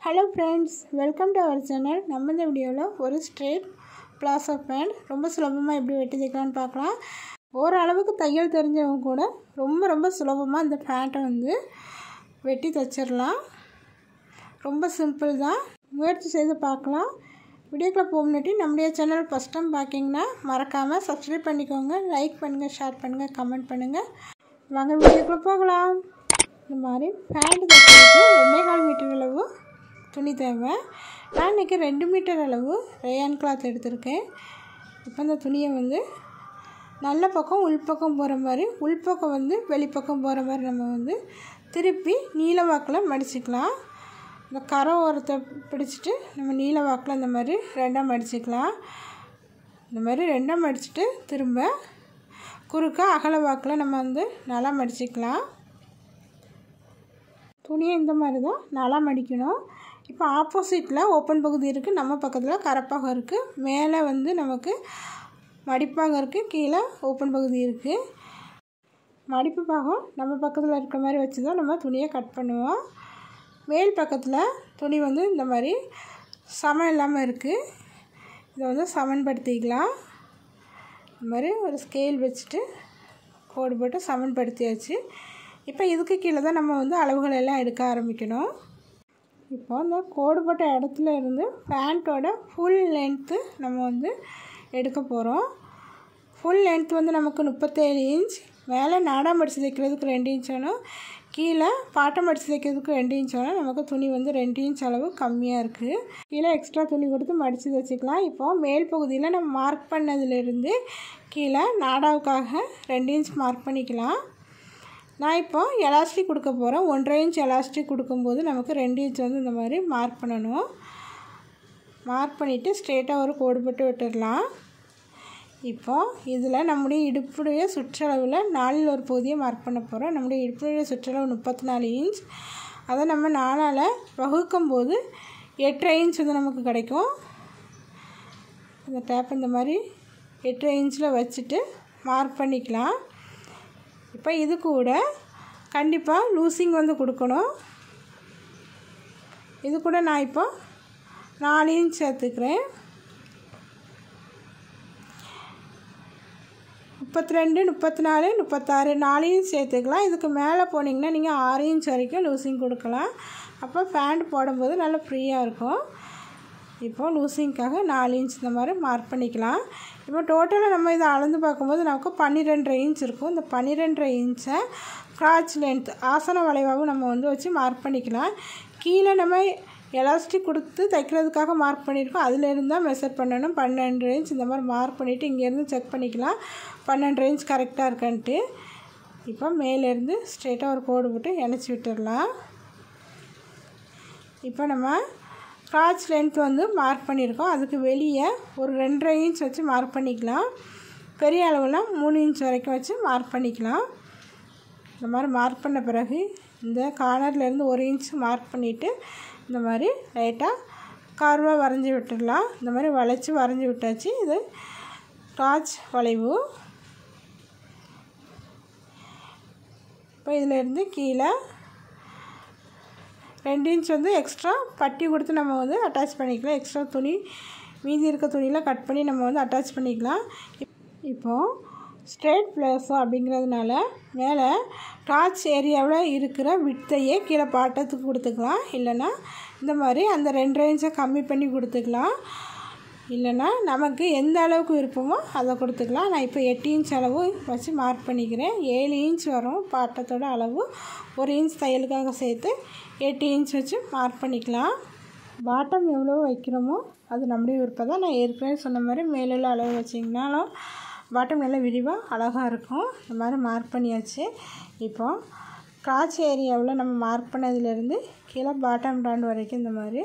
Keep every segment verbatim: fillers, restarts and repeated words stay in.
Hello friends, welcome to our channel. நம்ம இந்த வீடியோவில் ஒரு ஸ்ட்ரெயிட் பிளாசோ பேண்ட் ரொம்ப சுலபமாக எப்படி வெட்டி தைக்கலான்னு பார்க்கலாம். ஓரளவுக்கு தையல் தெரிஞ்சவங்க கூட ரொம்ப ரொம்ப சுலபமாக இந்த பேண்ட்டை வந்து வெட்டி தைச்சிடலாம். ரொம்ப சிம்பிள் தான், முயற்சி செய்து பார்க்கலாம். வீடியோக்குள்ளே போக முன்னாடி நம்முடைய சேனல் ஃபஸ்ட் டைம் பார்க்கிங்கன்னா மறக்காமல் சப்ஸ்கிரைப் பண்ணிக்கோங்க. லைக் பண்ணுங்கள், ஷேர் பண்ணுங்கள், கமெண்ட் பண்ணுங்கள். வாங்க வீடியோக்குள்ளே போகலாம். இந்த மாதிரி பேண்ட் தைக்கிறதுக்கு ரெண்டே கால் மீட்டர் அளவு துணி தேவை. நான் இன்றைக்கி ரெண்டு மீட்டர் அளவு ரேயான் கிளாத் எடுத்திருக்கேன். இப்போ இந்த துணியை வந்து நல்ல பக்கம் உள்பக்கம் போகிற மாதிரி, உள்பக்கம் வந்து வெளிப்பக்கம் போகிற மாதிரி நம்ம வந்து திருப்பி நீல வாக்கில் மடிச்சுக்கலாம். இந்த கரை ஓரத்தை பிடிச்சிட்டு நம்ம நீல வாக்கில் இந்த மாதிரி ரெண்டாக மடிச்சுக்கலாம். இந்த மாதிரி ரெண்டாக மடிச்சுட்டு திரும்ப குறுக்க அகல வாக்கில் நம்ம வந்து நல்லா மடிச்சுக்கலாம். துணியை இந்த மாதிரி தான் நல்லா மடிக்கணும். இப்போ ஆப்போசிட்டில் ஓப்பன் பகுதி இருக்குது, நம்ம பக்கத்தில் கரப்பாகம் இருக்குது. மேலே வந்து நமக்கு மடிப்பாகம் இருக்குது, கீழே ஓப்பன் பகுதி இருக்குது. மடிப்பு பாகம் நம்ம பக்கத்தில் இருக்கிற மாதிரி வச்சு தான் நம்ம துணியை கட் பண்ணுவோம். மேல் பக்கத்தில் துணி வந்து இந்த மாதிரி சமன் இல்லாமல் இருக்குது. இதை வந்து சமன்படுத்திக்கலாம். இந்த மாதிரி ஒரு ஸ்கேல் வச்சுட்டு கோடு போட்டு சமன்படுத்தியாச்சு. இப்போ இதுக்கு கீழே தான் நம்ம வந்து அளவுகள் எல்லாம் எடுக்க ஆரம்பிக்கணும். இப்போ இந்த கோடு போட்ட இடத்துல இருந்து பேண்ட்டோட ஃபுல் லென்த்து நம்ம வந்து எடுக்க போகிறோம். ஃபுல் லென்த் வந்து நமக்கு முப்பத்தேழு இன்ச். மேலே நாடாக மடித்து தைக்கிறதுக்கு ரெண்டு இன்ச் வேணும், கீழே பாட்டம் மடித்து தைக்கிறதுக்கு ரெண்டு இன்ச் வேணும். நமக்கு துணி வந்து ரெண்டு இன்ச் அளவு கம்மியாக இருக்குது. கீழே எக்ஸ்ட்ரா துணி கொடுத்து மடித்து தைச்சிக்கலாம். இப்போது மேல் பகுதியில் நம்ம மார்க் பண்ணதுலேருந்து கீழே நாடாவுக்காக ரெண்டு இன்ச் மார்க் பண்ணிக்கலாம். நான் இப்போ எலாஸ்டிக் கொடுக்க போகிறேன். ஒன்றரை இன்ச் எலாஸ்டிக் கொடுக்கும்போது நமக்கு ரெண்டு இன்ச் வந்து இந்த மாதிரி மார்க் பண்ணணும். மார்க் பண்ணிவிட்டு ஸ்ட்ரெயிட்டாக ஒரு கோடு போட்டு விட்டுடலாம். இப்போது இதில் நம்முடைய இடுப்புடைய சுற்றளவில் நாலில் ஒரு பகுதியை மார்க் பண்ண போகிறோம். நம்முடைய இடுப்புடைய சுற்றளவு முப்பத்தி நாலு இன்ச். அதை நம்ம நாலால் வகுக்கும்போது எட்டரை இன்ச் வந்து நமக்கு கிடைக்கும். இந்த டேப் இந்த மாதிரி எட்டரை இன்ச்சில் வச்சுட்டு மார்க் பண்ணிக்கலாம். இப்போ இது கூட கண்டிப்பாக லூசிங் வந்து கொடுக்கணும். இது கூட நான் இப்போ நாலு இன்ச் சேர்த்துக்கிறேன். முப்பத்தி ரெண்டு முப்பத்தி நாலு முப்பத்தாறு நாலு இன்ச் சேர்த்துக்கலாம். இதுக்கு மேலே போனீங்கன்னா நீங்கள் ஆறு இன்ச் வரைக்கும் லூசிங் கொடுக்கலாம். அப்போ பேண்ட் போடும்போது நல்லா ஃப்ரீயாக இருக்கும். இப்போது லூசிங்க்காக நாலு இன்ச் இந்த மாதிரி மார்க் பண்ணிக்கலாம். இப்போ டோட்டலாக நம்ம இதை அளந்து பார்க்கும்போது நமக்கு பன்னிரெண்டரை இன்ச் இருக்கும். இந்த பன்னிரெண்டரை இன்ச்சை கிராச் லென்த் ஆசன வளைவாகவும் நம்ம வந்து வச்சு மார்க் பண்ணிக்கலாம். கீழே நம்ம எலாஸ்டிக் கொடுத்து தைக்கிறதுக்காக மார்க் பண்ணியிருக்கோம், அதிலேருந்து தான் மெஷர் பண்ணணும். பன்னெண்டு இன்ச் இந்த மாதிரி மார்க் பண்ணிவிட்டு இங்கேருந்து செக் பண்ணிக்கலாம் பன்னெண்டு இன்ச் கரெக்டாக இருக்கான்ட்டு. இப்போ மேலேருந்து ஸ்ட்ரெயிட்டாக ஒரு கோடு போட்டு இணைச்சி விட்டுடலாம். இப்போ நம்ம கிராச் லென்த் வந்து மார்க் பண்ணியிருக்கோம், அதுக்கு வெளியே ஒரு ரெண்டரை இன்ச் வச்சு மார்க் பண்ணிக்கலாம். பெரிய அளவுலாம் மூணு இன்ச் வரைக்கும் வச்சு மார்க் பண்ணிக்கலாம். இந்த மாதிரி மார்க் பண்ண பிறகு இந்த கார்னர்லேருந்து ஒரு இன்ச் மார்க் பண்ணிவிட்டு இந்த மாதிரி லைட்டாக கர்வாக வரைஞ்சி விட்டுடலாம். இந்த மாதிரி வளைச்சி வரைஞ்சி விட்டாச்சு. இது கிராச் வளைவு. இப்போ இதிலேருந்து கீழே ரெண்டு இன்ச் வந்து எக்ஸ்ட்ரா பட்டி கொடுத்து நம்ம வந்து அட்டாச் பண்ணிக்கலாம். எக்ஸ்ட்ரா துணி மீதி இருக்க துணியில் கட் பண்ணி நம்ம வந்து அட்டாச் பண்ணிக்கலாம். இப்போது ஸ்ட்ரெயிட் பிளாசோ அப்படிங்கிறதுனால மேலே கிராச் ஏரியாவில் இருக்கிற விட்டையே கீழே பாட்டத்துக்கு கொடுத்துக்கலாம். இல்லைன்னா இந்த மாதிரி அந்த ரெண்டரை இன்ச்சை கம்மி பண்ணி கொடுத்துக்கலாம். இல்லைன்னா நமக்கு எந்த அளவுக்கு விருப்பமோ அதை கொடுத்துக்கலாம். நான் இப்போ எட்டு இன்ச் அளவு வச்சு மார்க் பண்ணிக்கிறேன். ஏழு இன்ச் வரும் பாட்டத்தோட அளவு. ஒரு இன்ச் தையலுக்காக சேர்த்து எட்டு இன்ச் வச்சு மார்க் பண்ணிக்கலாம். பாட்டம் எவ்வளோ வைக்கிறோமோ அது நம்முடைய விருப்பம் தான். நான் ஏற்கனவே சொன்ன மாதிரி மேலுள்ள அளவு வச்சிங்கனாலும் பாட்டம் நல்லா விரிவாக அழகாக இருக்கும். இந்த மாதிரி மார்க் பண்ணியாச்சு. இப்போது கிராச் ஏரியாவில் நம்ம மார்க் பண்ணதுலேருந்து கீழே பாட்டம் ரவுண்ட் வரைக்கும் இந்த மாதிரி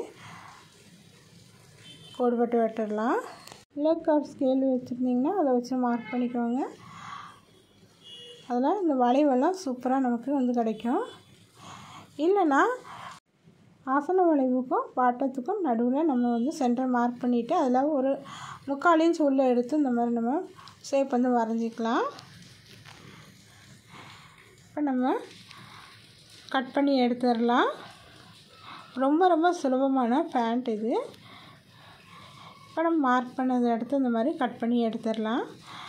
கோடு போட்டு வெட்டிடலாம். லெக் கார்ட் ஸ்கேல் வச்சுருந்திங்கன்னா அதை வச்சு மார்க் பண்ணிக்கோங்க. அதில் இந்த வளைவெல்லாம் சூப்பராக நமக்கு வந்து கிடைக்கும். இல்லைன்னா ஆசன வளைவுக்கும் பாட்டத்துக்கும் நடுவில் நம்ம வந்து சென்டர் மார்க் பண்ணிவிட்டு அதில் ஒரு முக்கால் இன்ச் உள்ளே எடுத்து இந்த மாதிரி நம்ம ஷேப் வந்து வரைஞ்சிக்கலாம். இப்போ நம்ம கட் பண்ணி எடுத்துடலாம். ரொம்ப ரொம்ப சுலபமான பேண்ட் இது. இப்போ நம்ம மார்க் பண்ணதை எடுத்து இந்த மாதிரி கட் பண்ணி எடுத்துடலாம்.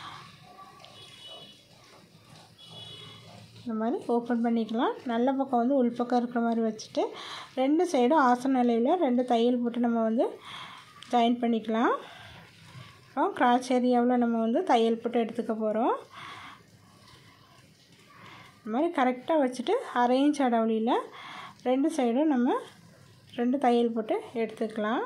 இந்த மாதிரி ஓப்பன் பண்ணிக்கலாம். நல்ல பக்கம் வந்து உள்பக்கம் இருக்கிற மாதிரி வச்சுட்டு ரெண்டு சைடும் ஆசன நிலையில் ரெண்டு தையல் போட்டு நம்ம வந்து ஜாயின் பண்ணிக்கலாம். அப்புறம் கிராச் ஏரியாவில் நம்ம வந்து தையல் போட்டு எடுத்துக்க போகிறோம். இந்த மாதிரி கரெக்டாக வச்சுட்டு அரை இன்ச் இடைவெளியில் ரெண்டு சைடும் நம்ம ரெண்டு தையல் போட்டு எடுத்துக்கலாம்.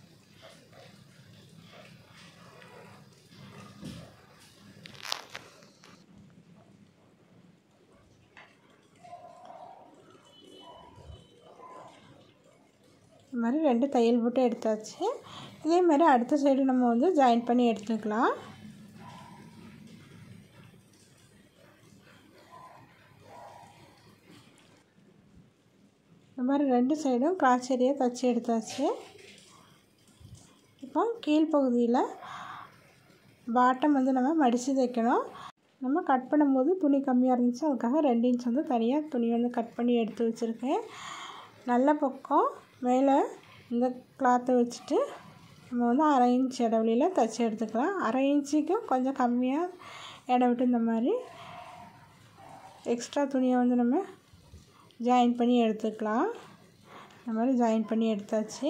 இந்த மாதிரி ரெண்டு தையல் போட்டு எடுத்தாச்சு. இதே மாதிரி அடுத்த சைடு நம்ம வந்து ஜாயின் பண்ணி எடுத்துக்கலாம். இந்த மாதிரி ரெண்டு சைடும் கிராச் ஏரியா தைச்சி எடுத்தாச்சு. இப்போ கீழ்ப்பகுதியில் பாட்டம் வந்து நம்ம மடித்து தைக்கணும். நம்ம கட் பண்ணும்போது துணி கம்மியாக இருந்துச்சு, அதுக்காக ரெண்டு இன்ச் வந்து தனியாக துணி வந்து கட் பண்ணி எடுத்து வச்சுருக்கேன். நல்ல பக்கம் மேலே இந்த கிளாத்தை வச்சுட்டு நம்ம வந்து அரை இன்ச் இடைவெளியில் தைச்சி எடுத்துக்கலாம். அரை இன்ச்சுக்கும் கொஞ்சம் கம்மியாக இடம் விட்டு இந்த மாதிரி எக்ஸ்ட்ரா துணியை வந்து நம்ம ஜாயின் பண்ணி எடுத்துக்கலாம். இந்த மாதிரி ஜாயின் பண்ணி எடுத்தாச்சு.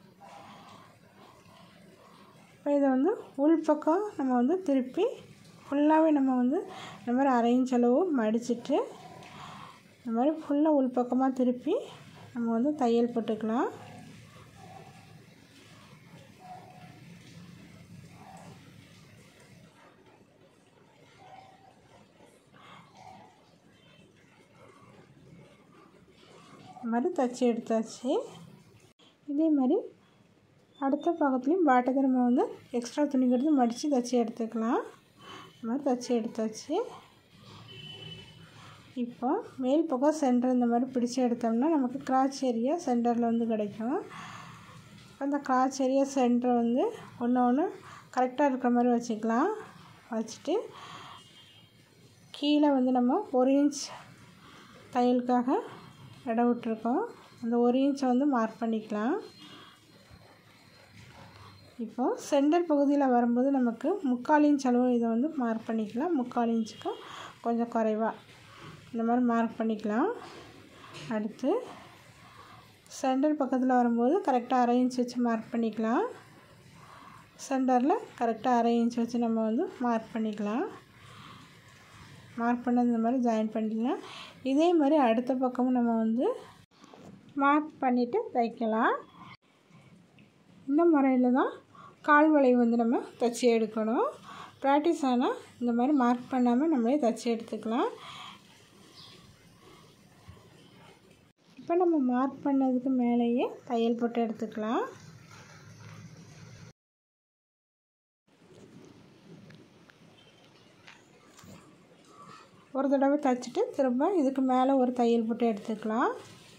இப்போ இதை வந்து உள்பக்கம் நம்ம வந்து திருப்பி ஃபுல்லாகவே நம்ம வந்து இந்த மாதிரி அரை இன்ச் அளவு மடிச்சுட்டு இந்த மாதிரி ஃபுல்லாக உள்பக்கமாக திருப்பி நம்ம வந்து தையல் போட்டுக்கலாம். இந்த மாதிரி தைச்சி எடுத்தாச்சு. இதே மாதிரி அடுத்த பக்கத்துலேயும் பாட்டத்தை நம்ம வந்து எக்ஸ்ட்ரா துணி கொடுத்து மடித்து தைச்சி எடுத்துக்கலாம். இந்த மாதிரி தைச்சி எடுத்தாச்சு. இப்போ மேல் பக்கம் சென்டர் இந்த மாதிரி பிடிச்சி எடுத்தோம்னா நமக்கு கிராச் ஏரியா சென்டரில் வந்து கிடைக்கும். அந்த கிராச் ஏரியா சென்டரை வந்து ஒன்று ஒன்று கரெக்டாக இருக்கிற மாதிரி வச்சுக்கலாம். வச்சுட்டு கீழே வந்து நம்ம ஒரு இன்ச் தையலுக்காக இடம் விட்டுருக்கோம். அந்த ஒரு இன்ச்சை வந்து மார்க் பண்ணிக்கலாம். இப்போது சென்டர் பகுதியில் வரும்போது நமக்கு முக்கால் இன்ச் அளவு இதை வந்து மார்க் பண்ணிக்கலாம். முக்கால் இன்ச்சுக்கும் கொஞ்சம் குறைவாக இந்த மாதிரி மார்க் பண்ணிக்கலாம். அடுத்து சென்டர் பக்கத்தில் வரும்போது கரெக்டாக அரை இன்ச் வச்சு மார்க் பண்ணிக்கலாம். சென்டரில் கரெக்டாக அரை இன்ச் வச்சு நம்ம வந்து மார்க் பண்ணிக்கலாம். மார்க் பண்ணது இந்த மாதிரி ஜாயின் பண்ணிக்கலாம். இதே மாதிரி அடுத்த பக்கமும் நம்ம வந்து மார்க் பண்ணிவிட்டு தைக்கலாம். இந்த முறையில் தான் கால் வளைவு வந்து நம்ம தைச்சி எடுக்கணும். ப்ராக்டிஸ் ஆனால் இந்த மாதிரி மார்க் பண்ணாமல் நம்மளே தைச்சி எடுத்துக்கலாம். இப்போ நம்ம மார்க் பண்ணதுக்கு மேலேயே தையல் போட்டு எடுத்துக்கலாம். ஒரு தடவை தைச்சிட்டு திரும்ப இதுக்கு மேலே ஒரு தையல் போட்டு எடுத்துக்கலாம்.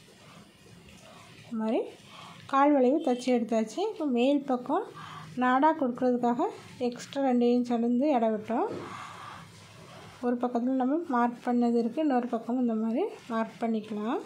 இந்த மாதிரி கால் வளைவு தைச்சி எடுத்தாச்சு. இப்போ மேல் பக்கம் நாடாக கொடுக்குறதுக்காக எக்ஸ்ட்ரா ரெண்டு இன்ச் அளந்து இடம் விட்டோம். ஒரு பக்கத்தில் நம்ம மார்க் பண்ணது இருக்குது, இன்னொரு பக்கமும் இந்த மாதிரி மார்க் பண்ணிக்கலாம்.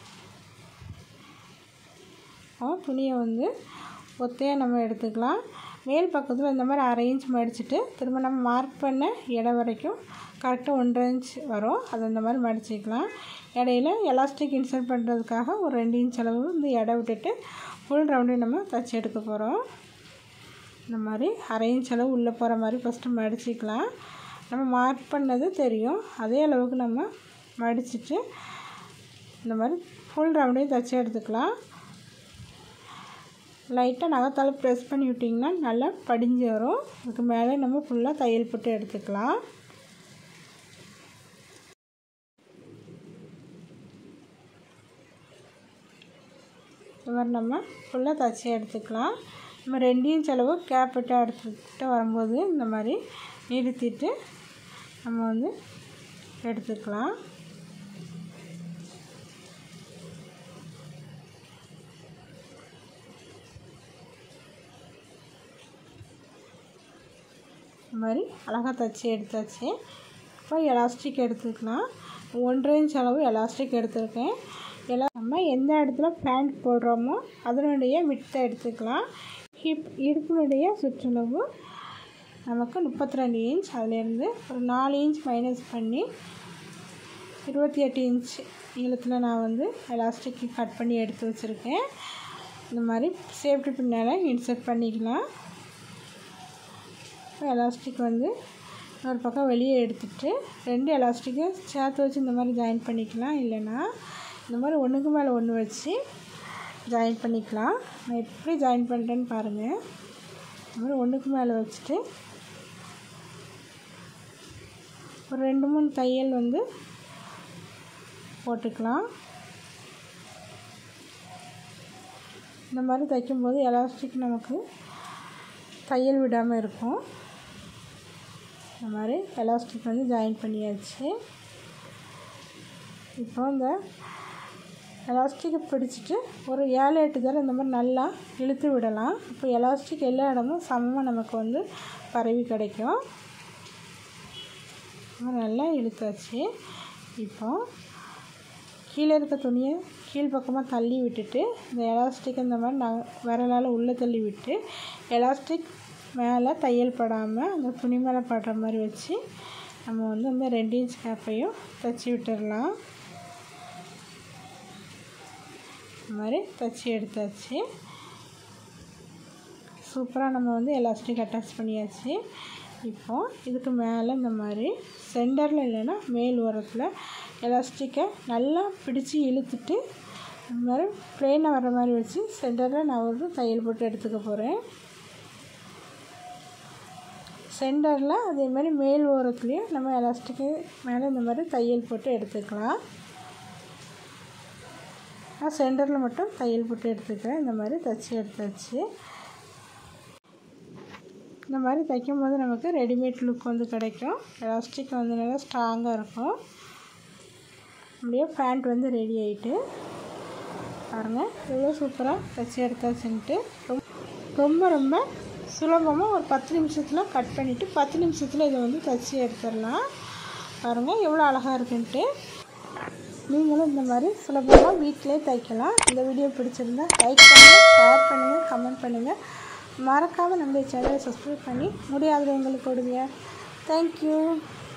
துணியை வந்து ஒத்தையாக நம்ம எடுத்துக்கலாம். மேல் பக்கத்தில் இந்த மாதிரி அரை இன்ச் மடிச்சுட்டு திரும்ப நம்ம மார்க் பண்ண இடம் வரைக்கும் கரெக்டாக ஒன்றரை இன்ச் வரும். அதை இந்த மாதிரி மடிச்சிக்கலாம். இடையில எலாஸ்டிக் இன்சர்ட் பண்ணுறதுக்காக ஒரு ரெண்டு இன்ச் அளவு இந்த இடம் விட்டுட்டு ஃபுல் ரவுண்டையும் நம்ம தைச்சி எடுக்க போகிறோம். இந்த மாதிரி அரை இன்ச் அளவு உள்ளே போகிற மாதிரி ஃபஸ்ட்டு மடிச்சிக்கலாம். நம்ம மார்க் பண்ணது தெரியும், அதே அளவுக்கு நம்ம மடிச்சுட்டு இந்த மாதிரி ஃபுல் ரவுண்டையும் தைச்சி எடுத்துக்கலாம். லைட்டாக நகத்தால் ப்ரெஸ் பண்ணி விட்டிங்கன்னா நல்லா படிஞ்சு வரும். அதுக்கு மேலே நம்ம ஃபுல்லாக தையல் போட்டு எடுத்துக்கலாம். இந்த மாதிரி நம்ம ஃபுல்லாக தைச்சி எடுத்துக்கலாம். நம்ம ரெண்டு இன்ச் அளவு கேப் விட்டு எடுத்துக்கிட்டு வரும்போது இந்த மாதிரி நிறுத்திட்டு நம்ம வந்து எடுத்துக்கலாம். இந்த மாதிரி அழகாக தைச்சி எடுத்தாச்சு. இப்போ எலாஸ்டிக் எடுத்துக்கலாம். ஒன்றரை இன்ச் அளவு எலாஸ்டிக் எடுத்துருக்கேன். எல்லாம் நம்ம எந்த இடத்துல பேண்ட் போடுறோமோ அதனுடைய விட்த்தை எடுத்துக்கலாம். ஹிப் இடுப்பினுடைய சுற்றளவு நமக்கு முப்பத்தி ரெண்டு இன்ச். அதிலேருந்து ஒரு நாலு இன்ச் மைனஸ் பண்ணி இருபத்தி எட்டு இன்ச் நீளத்தில் நான் வந்து எலாஸ்டிக் கட் பண்ணி எடுத்து வச்சுருக்கேன். இந்த மாதிரி சேஃப்டி பின்னால் இன்சர்ட் பண்ணிக்கலாம். எலாஸ்டிக் வந்து ஒரு பக்கம் வெளியே எடுத்துகிட்டு ரெண்டு எலாஸ்டிக்கை சேர்த்து வச்சு இந்த மாதிரி ஜாயின் பண்ணிக்கலாம். இல்லைன்னா இந்த மாதிரி ஒன்றுக்கு மேலே ஒன்று வச்சு ஜாயின் பண்ணிக்கலாம். நான் எப்படி ஜாயின் பண்ணுறேன்னு பாருங்கள். இந்த மாதிரி ஒன்றுக்கு மேலே வச்சுட்டு ஒரு ரெண்டு மூணு தையல் வந்து போட்டுக்கலாம். இந்த மாதிரி தைக்கும்போது எலாஸ்டிக் நமக்கு தையல் விடாமல் இருக்கும். இந்த மாதிரி எலாஸ்டிக் வந்து ஜாயின் பண்ணியாச்சு. இப்போ இந்த எலாஸ்டிக்கை பிடிச்சிட்டு ஒரு ஏழு எட்டு தடவை இந்த மாதிரி நல்லா இழுத்து விடலாம். இப்போ எலாஸ்டிக் எல்லா இடமும் சமமாக நமக்கு வந்து பரவி கிடைக்கும். நல்லா இழுத்தாச்சு. இப்போ கீழே இருக்க துணியை கீழ்ப்பக்கமாக தள்ளி விட்டுட்டு இந்த எலாஸ்டிக் இந்த மாதிரி நான் விரலால் உள்ளே தள்ளி விட்டு எலாஸ்டிக் மேலே தையல் படாமல் அந்த துணி மேலே படுற மாதிரி வச்சு நம்ம வந்து அந்த ரெண்டு இன்ச் கேப்பையும் தைச்சி விட்டுடலாம். இந்த மாதிரி தைச்சி எடுத்தாச்சு. சூப்பராக நம்ம வந்து எலாஸ்டிக் அட்டாச் பண்ணியாச்சு. இப்போ இதுக்கு மேலே இந்த மாதிரி சென்டரில் இல்லைன்னா மேல் ஓரத்தில் எலாஸ்டிக்கை நல்லா பிடிச்சி இழுத்துட்டு இந்த மாதிரி ப்ளெயினாக வர்ற மாதிரி வச்சு சென்டரில் நான் ஒரு தையல் போட்டு எடுத்துக்க போகிறேன். சென்டரில் அதே மாதிரி மேல் ஓரத்துலேயும் நம்ம எலாஸ்டிக்கு மேலே இந்த மாதிரி தையல் போட்டு எடுத்துக்கலாம். நான் சென்டரில் மட்டும் தையல் போட்டு எடுத்துக்கிறேன். இந்த மாதிரி தைச்சி எடுத்தாச்சு. இந்த மாதிரி தைக்கும் போது நமக்கு ரெடிமேட் லுக் வந்து கிடைக்கும். எலாஸ்டிக் வந்து நல்லா ஸ்ட்ராங்காக இருக்கும். அப்படியே பேண்ட் வந்து ரெடி ஆகிட்டு பாருங்கள் எவ்வளோ சூப்பராக தைச்சி எடுத்தாச்சுன்ட்டு. ரொம்ப ரொம்ப சுலபமாக ஒரு பத்து நிமிஷத்தில் கட் பண்ணிவிட்டு பத்து நிமிஷத்தில் இதை வந்து தைச்சி எடுத்துடலாம். பாருங்கள் எவ்வளோ அழகாக இருக்குன்ட்டு. நீங்களும் இந்த மாதிரி சுலபமாக வீட்டிலே தைக்கலாம். இந்த வீடியோ பிடிச்சிருந்தா லைக் பண்ணுங்கள், ஷேர் பண்ணுங்கள், கமெண்ட் பண்ணுங்கள். மறக்காமல் நம்மளுடைய சேனலை சப்ஸ்கிரைப் பண்ணி முடியாதவங்களுக்கு கொடுங்க. தேங்க்யூ.